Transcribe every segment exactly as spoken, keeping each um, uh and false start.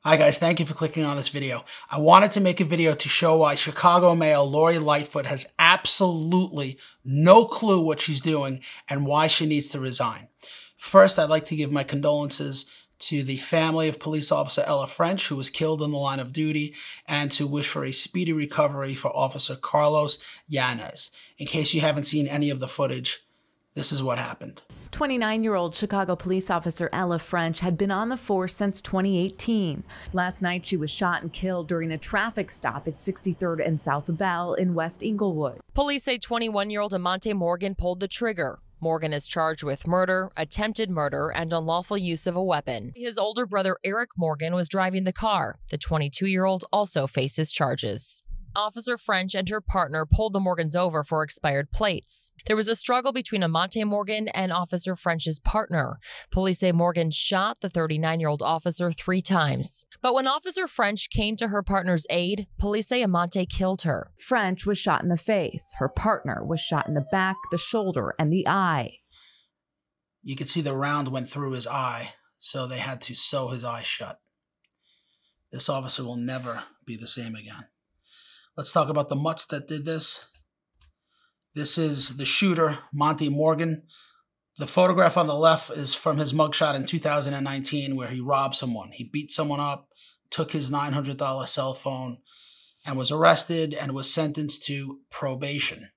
Hi guys, thank you for clicking on this video. I wanted to make a video to show why Chicago Mayor Lori Lightfoot has absolutely no clue what she's doing and why she needs to resign. First, I'd like to give my condolences to the family of police officer Ella French, who was killed in the line of duty, and to wish for a speedy recovery for Officer Carlos Yanez. In case you haven't seen any of the footage, this is what happened. twenty-nine-year-old Chicago police officer Ella French had been on the force since twenty eighteen. Last night, she was shot and killed during a traffic stop at sixty-third and South Bell in West Inglewood. Police say twenty-one-year-old Amante Morgan pulled the trigger. Morgan is charged with murder, attempted murder, and unlawful use of a weapon. His older brother Eric Morgan was driving the car. The twenty-two-year-old also faces charges. Officer French and her partner pulled the Morgans over for expired plates. There was a struggle between Amante Morgan and Officer French's partner. Police say Morgan shot the thirty-nine-year-old officer three times. But when Officer French came to her partner's aid, police say Amante killed her. French was shot in the face. Her partner was shot in the back, the shoulder, and the eye. You could see the round went through his eye, so they had to sew his eye shut. This officer will never be the same again. Let's talk about the mutts that did this. This is the shooter, Monty Morgan. The photograph on the left is from his mugshot in two thousand nineteen where he robbed someone. He beat someone up, took his nine hundred dollar cell phone, and was arrested and was sentenced to probation.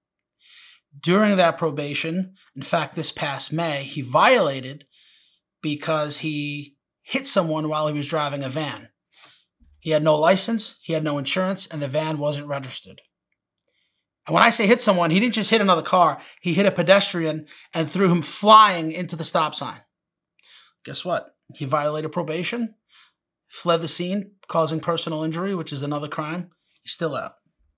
During that probation, in fact, this past May, he violated because he hit someone while he was driving a van. He had no license, he had no insurance, and the van wasn't registered. And when I say hit someone, he didn't just hit another car. He hit a pedestrian and threw him flying into the stop sign. Guess what? He violated probation, fled the scene, causing personal injury, which is another crime. He's still out.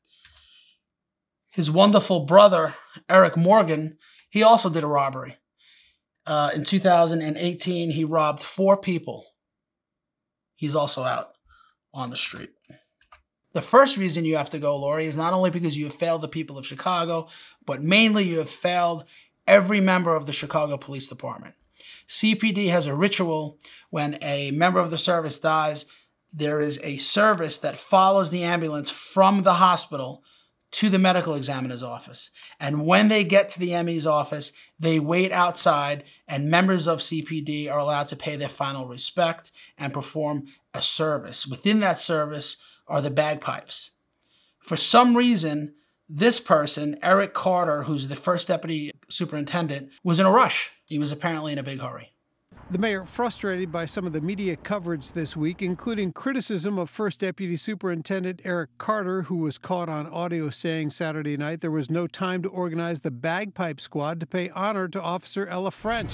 His wonderful brother, Eric Morgan, he also did a robbery. Uh, in two thousand eighteen, he robbed four people. He's also out on the street. The first reason you have to go, Lori, is not only because you have failed the people of Chicago, but mainly you have failed every member of the Chicago Police Department. C P D has a ritual when a member of the service dies. There is a service that follows the ambulance from the hospital to the medical examiner's office. And when they get to the M E's office, they wait outside and members of C P D are allowed to pay their final respect and perform a service. Within that service are the bagpipes. For some reason, this person, Eric Carter, who's the first deputy superintendent, was in a rush. He was apparently in a big hurry. The mayor frustrated by some of the media coverage this week, including criticism of First Deputy Superintendent Eric Carter, who was caught on audio saying Saturday night there was no time to organize the bagpipe squad to pay honor to Officer Ella French.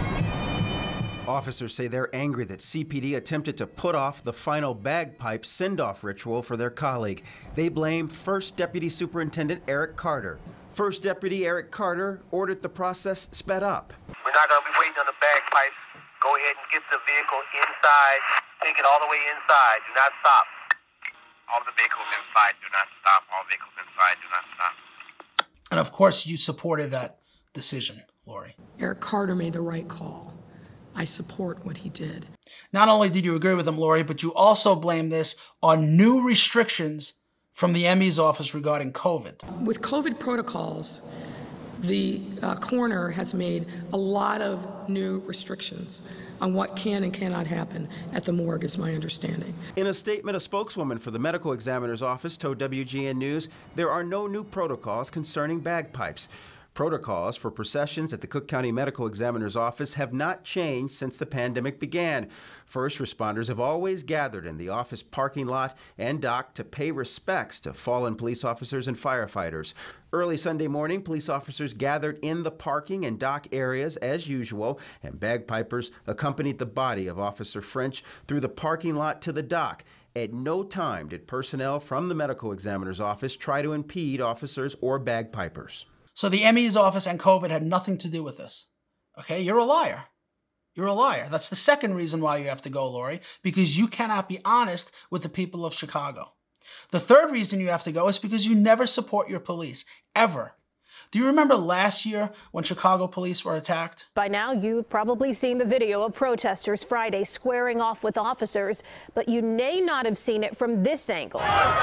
Officers say they're angry that C P D attempted to put off the final bagpipe send-off ritual for their colleague. They blame First Deputy Superintendent Eric Carter. First Deputy Eric Carter ordered the process sped up. We're not going to be waiting on the bagpipes. Go ahead and get the vehicle inside. Take it all the way inside. Do not stop. All the vehicles inside. Do not stop. All vehicles inside. Do not stop. And of course, you supported that decision, Lori. Eric Carter made the right call. I support what he did. Not only did you agree with him, Lori, but you also blame this on new restrictions from the M E's office regarding COVID. With COVID protocols, the uh, coroner has made a lot of new restrictions on what can and cannot happen at the morgue, is my understanding. In a statement, a spokeswoman for the medical examiner's office told W G N News there are no new protocols concerning bagpipes. Protocols for processions at the Cook County Medical Examiner's office have not changed since the pandemic began. First responders have always gathered in the office parking lot and dock to pay respects to fallen police officers and firefighters. Early Sunday morning, police officers gathered in the parking and dock areas as usual, and bagpipers accompanied the body of Officer French through the parking lot to the dock. At no time did personnel from the medical examiner's office try to impede officers or bagpipers. So the M E's office and COVID had nothing to do with this. Okay, you're a liar. You're a liar. That's the second reason why you have to go, Lori, because you cannot be honest with the people of Chicago. The third reason you have to go is because you never support your police, ever. Do you remember last year when Chicago police were attacked? By now, you've probably seen the video of protesters Friday squaring off with officers, but you may not have seen it from this angle.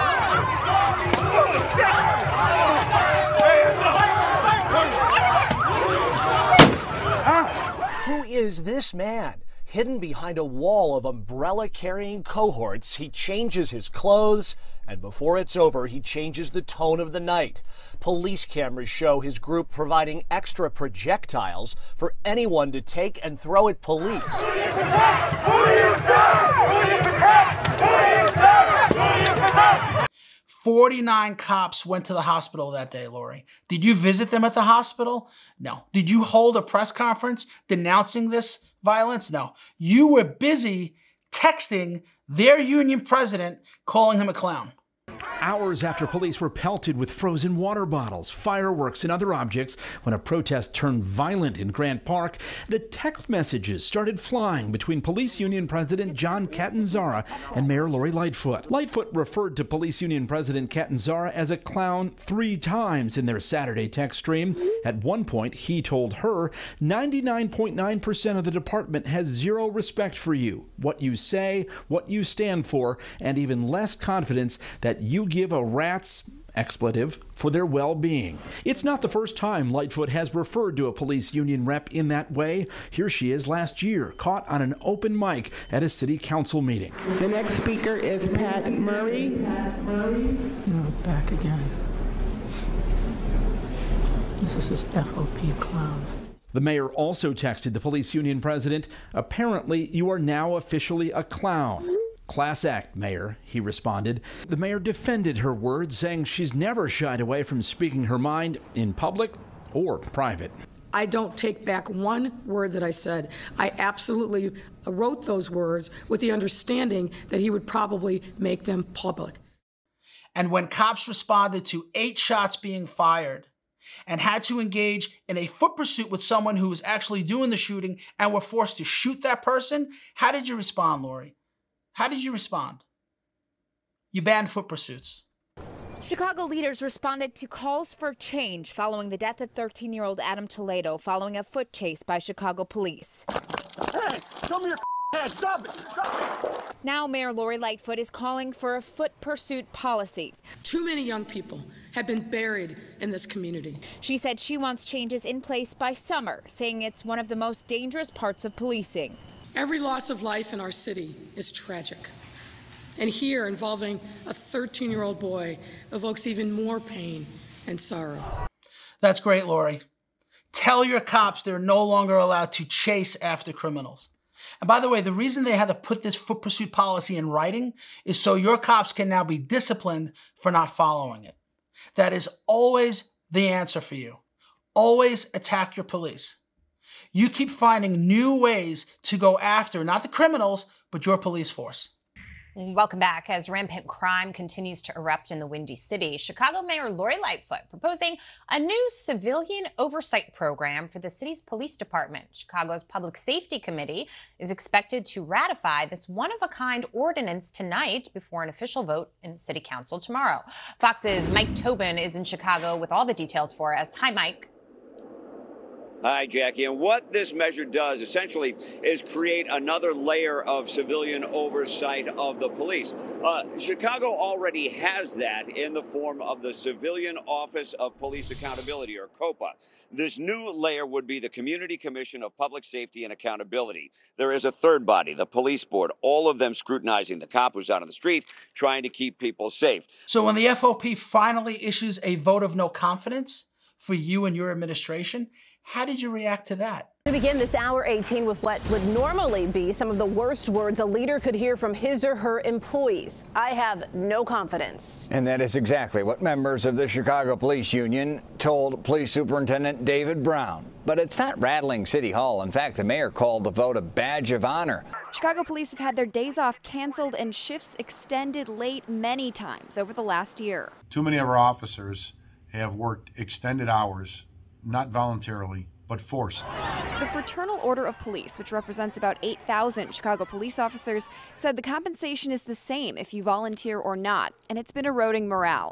Who is this man? Hidden behind a wall of umbrella-carrying cohorts, he changes his clothes, and before it's over, he changes the tone of the night. Police cameras show his group providing extra projectiles for anyone to take and throw at police. Who do you protect? Who do you serve? Who do you protect? Who do you serve? Who do you protect? forty-nine cops went to the hospital that day, Lori. Did you visit them at the hospital? No. Did you hold a press conference denouncing this violence? No. You were busy texting their union president, calling him a clown. Hours after police were pelted with frozen water bottles, fireworks, and other objects when a protest turned violent in Grant Park, the text messages started flying between Police Union President John Catanzara and Mayor Lori Lightfoot. Lightfoot referred to Police Union President Catanzara as a clown three times in their Saturday text stream. At one point, he told her, ninety-nine point nine percent of the department has zero respect for you, what you say, what you stand for, and even less confidence that you give a rat's expletive for their well-being. It's not the first time Lightfoot has referred to a police union rep in that way. Here she is last year, caught on an open mic at a city council meeting. The next speaker is Pat Murray. Pat Murray. No, back again. This is F O P clown. The mayor also texted the police union president, apparently you are now officially a clown. Class act, Mayor, he responded. The mayor defended her words, saying she's never shied away from speaking her mind in public or private. I don't take back one word that I said. I absolutely wrote those words with the understanding that he would probably make them public. And when cops responded to eight shots being fired and had to engage in a foot pursuit with someone who was actually doing the shooting and were forced to shoot that person, how did you respond, Lori? How did you respond? You banned foot pursuits. Chicago leaders responded to calls for change following the death of thirteen-year-old Adam Toledo following a foot chase by Chicago police. Hey, show me your head. Stop it. Stop it. Now Mayor Lori Lightfoot is calling for a foot pursuit policy. Too many young people have been buried in this community. She said she wants changes in place by summer, saying it's one of the most dangerous parts of policing. Every loss of life in our city is tragic. And here, involving a thirteen-year-old boy, evokes even more pain and sorrow. That's great, Lori. Tell your cops they're no longer allowed to chase after criminals. And by the way, the reason they had to put this foot pursuit policy in writing is so your cops can now be disciplined for not following it. That is always the answer for you. Always attack your police. You keep finding new ways to go after not the criminals, but your police force. Welcome back. As rampant crime continues to erupt in the Windy City, Chicago Mayor Lori Lightfoot proposing a new civilian oversight program for the city's police department. Chicago's Public Safety Committee is expected to ratify this one-of-a-kind ordinance tonight before an official vote in City Council tomorrow. Fox's Mike Tobin is in Chicago with all the details for us. Hi, Mike. Hi, Jackie. And what this measure does essentially is create another layer of civilian oversight of the police. Uh, Chicago already has that in the form of the Civilian Office of Police Accountability, or COPA. This new layer would be the Community Commission of Public Safety and Accountability. There is a third body, the Police Board, all of them scrutinizing the cop who's out on the street, trying to keep people safe. So when the F O P finally issues a vote of no confidence for you and your administration, how did you react to that? We begin this hour eighteen with what would normally be some of the worst words a leader could hear from his or her employees. I have no confidence. And that is exactly what members of the Chicago Police Union told Police Superintendent David Brown. But it's not rattling City Hall. In fact, the mayor called the vote a badge of honor. Chicago police have had their days off canceled and shifts extended late many times over the last year. Too many of our officers have worked extended hours, not voluntarily, but forced. The Fraternal Order of Police, which represents about eight thousand Chicago police officers, said the compensation is the same if you volunteer or not, and it's been eroding morale. The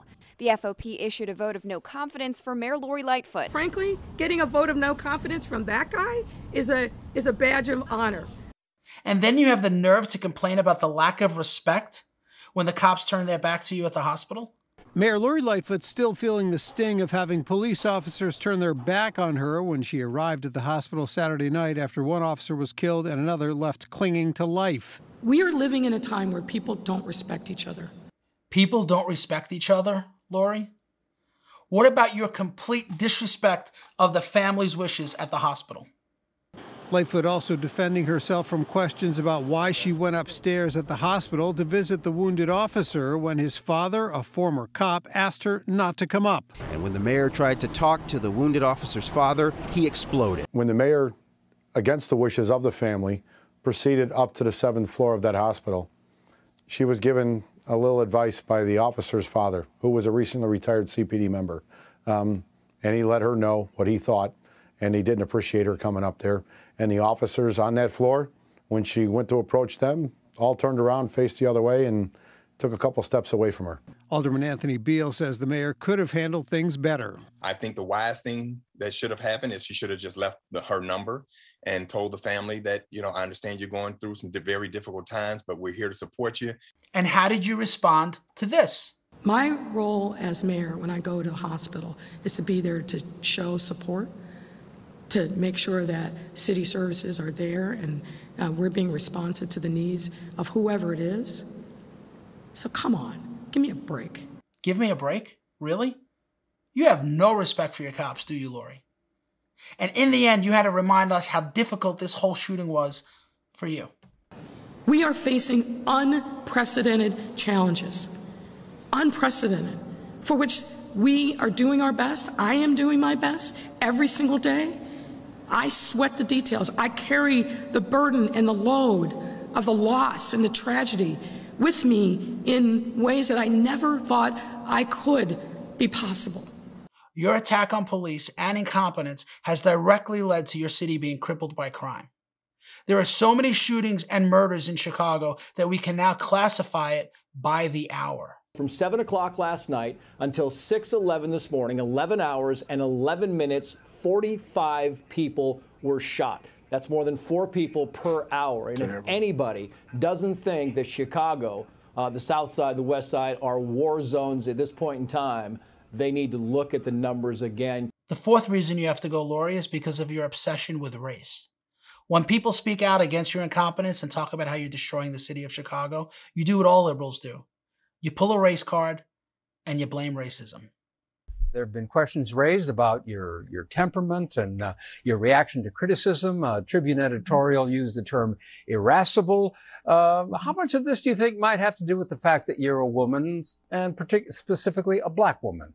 The F O P issued a vote of no confidence for Mayor Lori Lightfoot. Frankly, getting a vote of no confidence from that guy is a is a badge of honor. And then you have the nerve to complain about the lack of respect when the cops turn their back to you at the hospital? Mayor Lori Lightfoot still feeling the sting of having police officers turn their back on her when she arrived at the hospital Saturday night after one officer was killed and another left clinging to life. We are living in a time where people don't respect each other. People don't respect each other, Lori? What about your complete disrespect of the family's wishes at the hospital? Lightfoot also defending herself from questions about why she went upstairs at the hospital to visit the wounded officer when his father, a former cop, asked her not to come up. And when the mayor tried to talk to the wounded officer's father, he exploded. When the mayor, against the wishes of the family, proceeded up to the seventh floor of that hospital, she was given a little advice by the officer's father, who was a recently retired C P D member. Um, and he let her know what he thought, and he didn't appreciate her coming up there. And the officers on that floor, when she went to approach them, all turned around, faced the other way, and took a couple steps away from her. Alderman Anthony Beal says the mayor could have handled things better. I think the wise thing that should have happened is she should have just left the, her number and told the family that, you know, I understand you're going through some very difficult times, but we're here to support you. And how did you respond to this? My role as mayor when I go to the hospital is to be there to show support, to make sure that city services are there and uh, we're being responsive to the needs of whoever it is. So come on, give me a break. Give me a break? Really? You have no respect for your cops, do you, Lori? And in the end, you had to remind us how difficult this whole shooting was for you. We are facing unprecedented challenges, unprecedented, for which we are doing our best. I am doing my best every single day. I sweat the details. I carry the burden and the load of the loss and the tragedy with me in ways that I never thought I could be possible. Your attack on police and incompetence has directly led to your city being crippled by crime. There are so many shootings and murders in Chicago that we can now classify it by the hour. From seven o'clock last night until six eleven this morning, eleven hours and eleven minutes, forty-five people were shot. That's more than four people per hour. And Terrible. If anybody doesn't think that Chicago, uh, the South Side, the West Side are war zones at this point in time, they need to look at the numbers again. The fourth reason you have to go, Lori, is because of your obsession with race. When people speak out against your incompetence and talk about how you're destroying the city of Chicago, you do what all liberals do. You pull a race card and you blame racism. There have been questions raised about your, your temperament and uh, your reaction to criticism. Uh, Tribune editorial used the term irascible. Uh, how much of this do you think might have to do with the fact that you're a woman, and partic- specifically a black woman?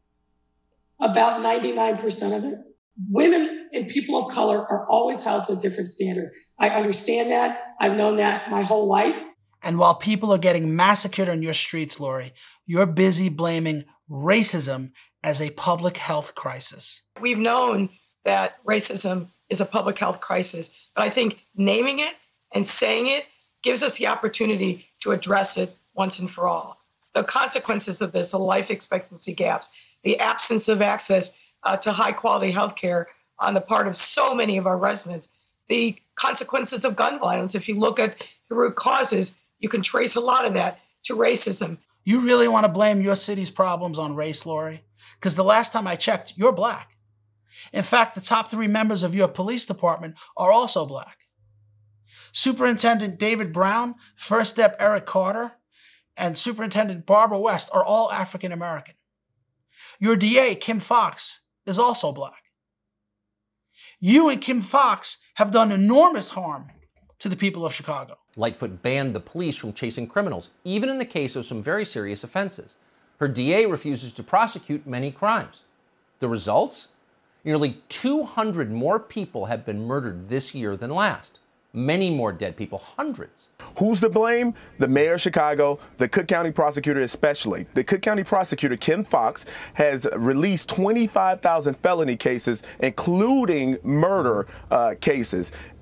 About ninety-nine percent of it. Women and people of color are always held to a different standard. I understand that. I've known that my whole life. And while people are getting massacred on your streets, Lori, you're busy blaming racism as a public health crisis. We've known that racism is a public health crisis, but I think naming it and saying it gives us the opportunity to address it once and for all. The consequences of this, the life expectancy gaps, the absence of access uh, to high quality health care on the part of so many of our residents, the consequences of gun violence. If you look at the root causes, you can trace a lot of that to racism. You really want to blame your city's problems on race, Lori? Because the last time I checked, you're black. In fact, the top three members of your police department are also black. Superintendent David Brown, First Step Eric Carter, and Superintendent Barbara West are all African American. Your D A, Kim Fox, is also black. You and Kim Fox have done enormous harm to the people of Chicago. Lightfoot banned the police from chasing criminals, even in the case of some very serious offenses. Her D A refuses to prosecute many crimes. The results? Nearly two hundred more people have been murdered this year than last. Many more dead people, hundreds. Who's to blame? The mayor of Chicago, the Cook County prosecutor especially. The Cook County prosecutor, Kim Fox, has released twenty-five thousand felony cases, including murder uh, cases.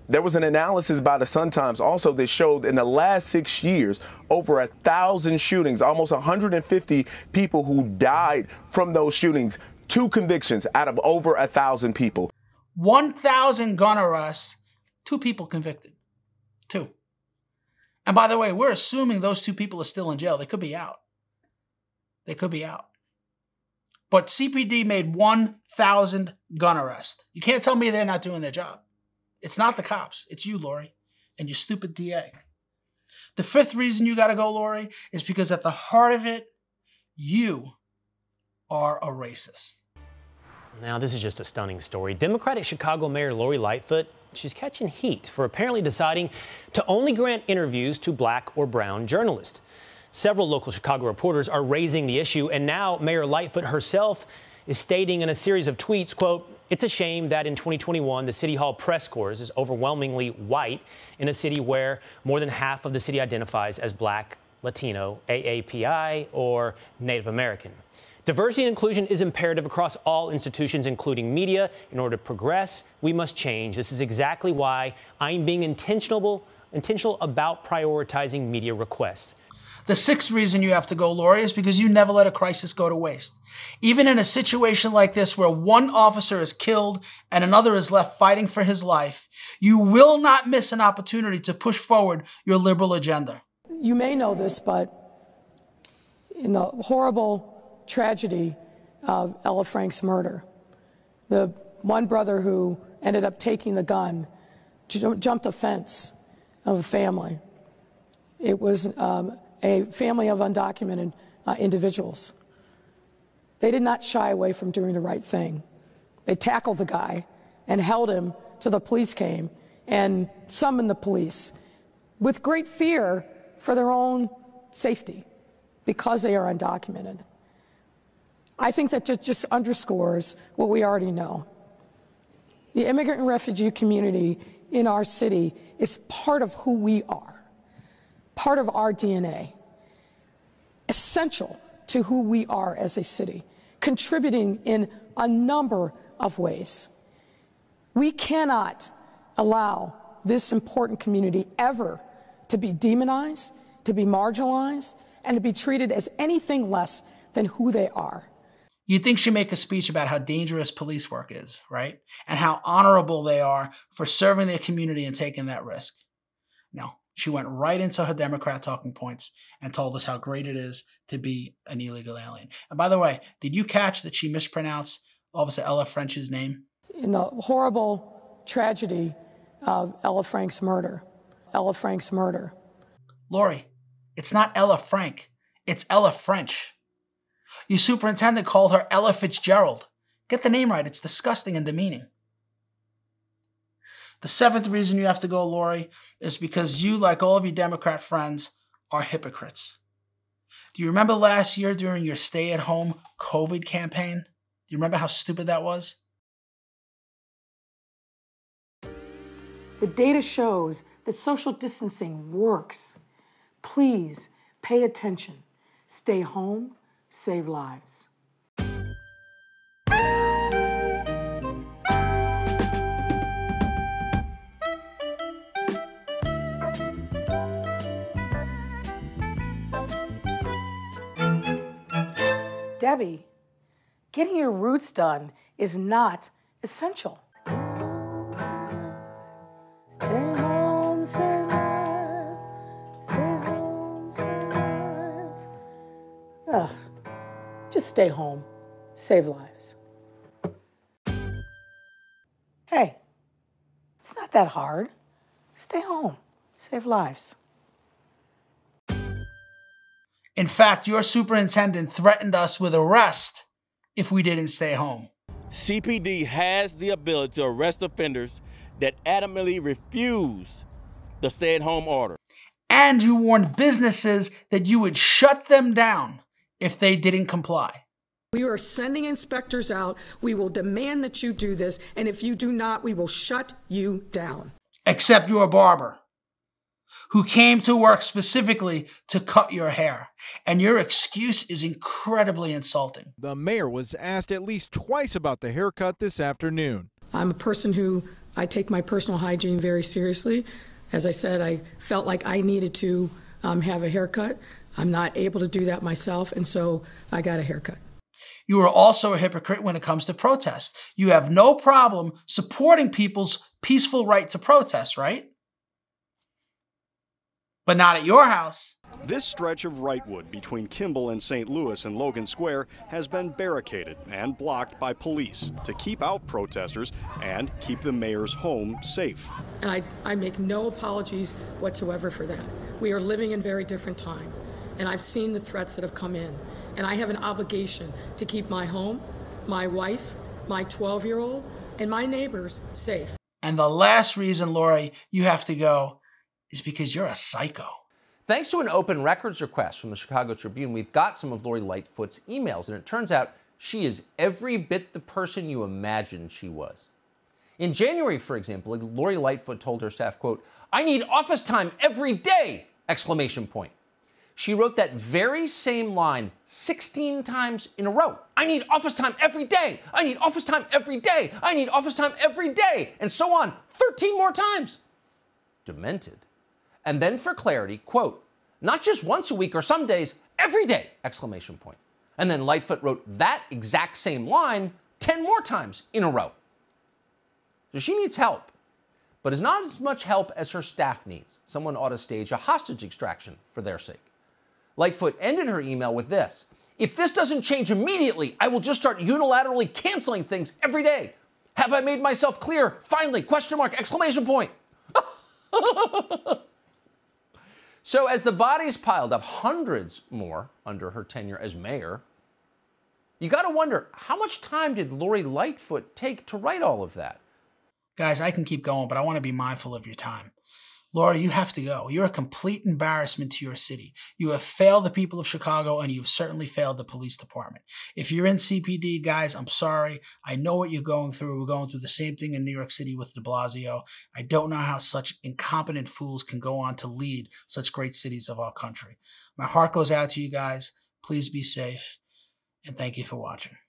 There was an analysis by the Sun-Times also that showed in the last six years, over a thousand shootings, almost one hundred fifty people who died from those shootings, two convictions out of over a thousand people. one thousand gun arrests, two people convicted. Two. And by the way, we're assuming those two people are still in jail. They could be out. They could be out. But C P D made one thousand gun arrests. You can't tell me they're not doing their job. It's not the cops. It's you, Lori, and your stupid D A. The fifth reason you got to go, Lori, is because at the heart of it, you are a racist. Now, this is just a stunning story. Democratic Chicago Mayor Lori Lightfoot, she's catching heat for apparently deciding to only grant interviews to black or brown journalists. Several local Chicago reporters are raising the issue, and now Mayor Lightfoot herself is stating in a series of tweets, quote, "It's a shame that in twenty twenty-one, the City Hall press corps is overwhelmingly white in a city where more than half of the city identifies as black, Latino, A A P I, or Native American. Diversity and inclusion is imperative across all institutions, including media. In order to progress, we must change. This is exactly why I'm being intentional, intentional about prioritizing media requests." The sixth reason you have to go, Lori, is because you never let a crisis go to waste. Even in a situation like this where one officer is killed and another is left fighting for his life, you will not miss an opportunity to push forward your liberal agenda. You may know this, but in the horrible tragedy of Ella Frank's murder, the one brother who ended up taking the gun jumped a fence of a family. It was um, a family of undocumented uh, individuals. They did not shy away from doing the right thing. They tackled the guy and held him till the police came and summoned the police with great fear for their own safety because they are undocumented. I think that just, just underscores what we already know. The immigrant and refugee community in our city is part of who we are, part of our D N A, essential to who we are as a city, contributing in a number of ways. We cannot allow this important community ever to be demonized, to be marginalized, and to be treated as anything less than who they are. You'd think she'd make a speech about how dangerous police work is, right? And how honorable they are for serving their community and taking that risk. No, she went right into her Democrat talking points and told us how great it is to be an illegal alien. And by the way, did you catch that she mispronounced Officer Ella French's name? In the horrible tragedy of Ella Frank's murder, Ella Frank's murder. Lori, it's not Ella Frank, it's Ella French. Your superintendent called her Ella Fitzgerald. Get the name right, it's disgusting and demeaning. The seventh reason you have to go, Lori, is because you, like all of your Democrat friends, are hypocrites. Do you remember last year during your stay-at-home COVID campaign? Do you remember how stupid that was? The data shows that social distancing works. Please pay attention. Stay home, save lives. Debbie, getting your roots done is not essential. Stay home, save lives. Stay home, save lives. Ugh, just stay home, save lives. Hey, it's not that hard. Stay home, save lives. In fact, your superintendent threatened us with arrest if we didn't stay home. C P D has the ability to arrest offenders that adamantly refuse the stay-at-home order. And you warned businesses that you would shut them down if they didn't comply. We are sending inspectors out. We will demand that you do this, and if you do not, we will shut you down. Except your barber, who came to work specifically to cut your hair. And your excuse is incredibly insulting. The mayor was asked at least twice about the haircut this afternoon. I'm a person who I take my personal hygiene very seriously. As I said, I felt like I needed to um, have a haircut. I'm not able to do that myself, and so I got a haircut. You are also a hypocrite when it comes to protest. You have no problem supporting people's peaceful right to protest, right? But not at your house. This stretch of Wrightwood between Kimball and Saint Louis and Logan Square has been barricaded and blocked by police to keep out protesters and keep the mayor's home safe. And I, I make no apologies whatsoever for that. We are living in very different time, and I've seen the threats that have come in, and I have an obligation to keep my home, my wife, my twelve-year-old, and my neighbors safe. And the last reason, Lori, you have to go is because you're a psycho. Thanks to an open records request from the Chicago Tribune, we've got some of Lori Lightfoot's emails, and it turns out she is every bit the person you imagined she was. In January, for example, Lori Lightfoot told her staff, quote, "I need office time every day!" exclamation point. She wrote that very same line sixteen times in a row. I need office time every day. I need office time every day. I need office time every day. And so on, thirteen more times. Demented. And then for clarity, quote, not just once a week or some days, every day, exclamation point. And then Lightfoot wrote that exact same line ten more times in a row. So she needs help, but is not as much help as her staff needs. Someone ought to stage a hostage extraction for their sake. Lightfoot ended her email with this: if this doesn't change immediately, I will just start unilaterally canceling things every day. Have I made myself clear? Finally, question mark, exclamation point. So as the bodies piled up, hundreds more under her tenure as mayor, you got to wonder, how much time did Lori Lightfoot take to write all of that? Guys, I can keep going, but I want to be mindful of your time. Lori, you have to go. You're a complete embarrassment to your city. You have failed the people of Chicago, and you've certainly failed the police department. If you're in C P D, guys, I'm sorry. I know what you're going through. We're going through the same thing in New York City with de Blasio. I don't know how such incompetent fools can go on to lead such great cities of our country. My heart goes out to you guys. Please be safe, and thank you for watching.